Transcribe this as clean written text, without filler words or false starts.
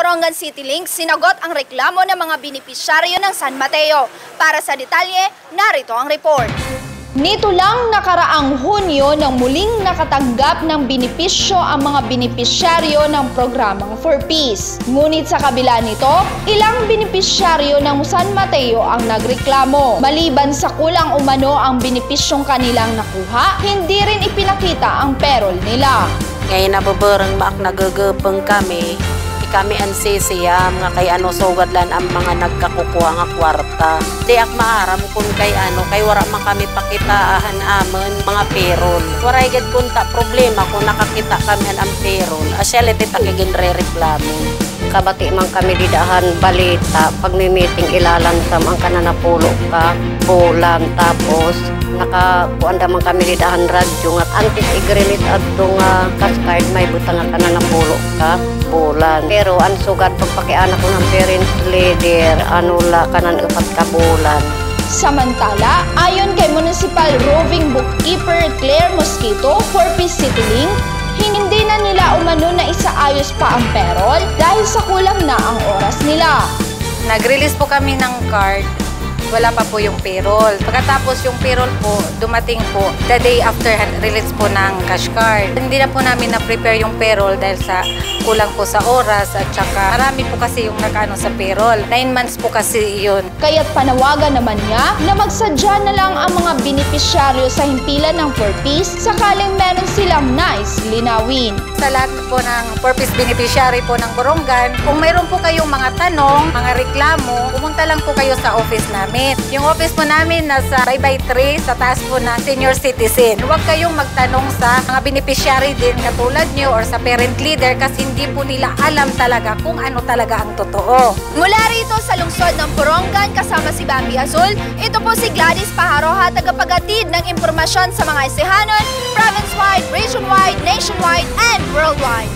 Borongan CityLink sinagot ang reklamo ng mga benepisyaryo ng San Mateo. Para sa detalye, narito ang report. Nito lang nakaraang Hunyo nang muling nakatanggap ng benepisyo ang mga benepisyaryo ng programang For Peace. Ngunit sa kabila nito, ilang benepisyaryo ng San Mateo ang nagreklamo. Maliban sa kulang umano ang benepisyong kanilang nakuha, hindi rin ipinakita ang payroll nila. Ngayon nababarang maak nagagapang kami ang sisiyam nga kay sugad lan ang mga nagkakukuha nga kwarta. Di ak maaram kung kay wara man kami pakitaahan amon mga payroll. Waray gid kunta problema kung nakakita kami ang payroll. Asyali tita reklamo. Kabati man kami didahan balita pag may meeting ilalansam ang kananapulo ka bulan tapos nakakuanda man kami didahan radyo nga antis igrelit adto nga cash card may butang nga kananapulo ka bulan. Pero ang sugat pagpakianak ko ng parents leader la kanan upat ka bulan. Samantala, ayon kay Municipal Roving Bookkeeper Claire Mosquito, For Peace CityLink, hindi na nila umano na isaayos pa ang payroll dahil sa kulang na ang oras nila. Nag-release po kami ng card, wala pa po yung payroll. Pagkatapos yung payroll po, dumating po the day after release po ng cash card. Hindi na po namin na-prepare yung payroll dahil sa kulang po sa oras at saka marami po kasi yung nakaano sa payroll. 9 months po kasi yun. Kaya't panawagan naman niya na magsadya na lang ang mga benepisyaryo sa himpilan ng For Peace sakaling meron silang nais linawin. Sa lahat po ng For Peace beneficiary po ng Borongan, kung mayroon po kayong mga tanong, mga reklamo, pumunta lang po kayo sa office namin. Yung office po namin nasa Baybay 3 sa taas po ng senior citizen. Huwag kayong magtanong sa mga beneficiary din katulad nyo or sa parent leader kasi hindi po nila alam talaga kung ano talaga ang totoo. Mula rito sa lungsod ng Borongan kasama si Bambi Azul, ito po si Gladys Pajaroha, tagapaghatid ng impormasyon sa mga isihanon, province-wide, region-wide, nationwide, and worldwide.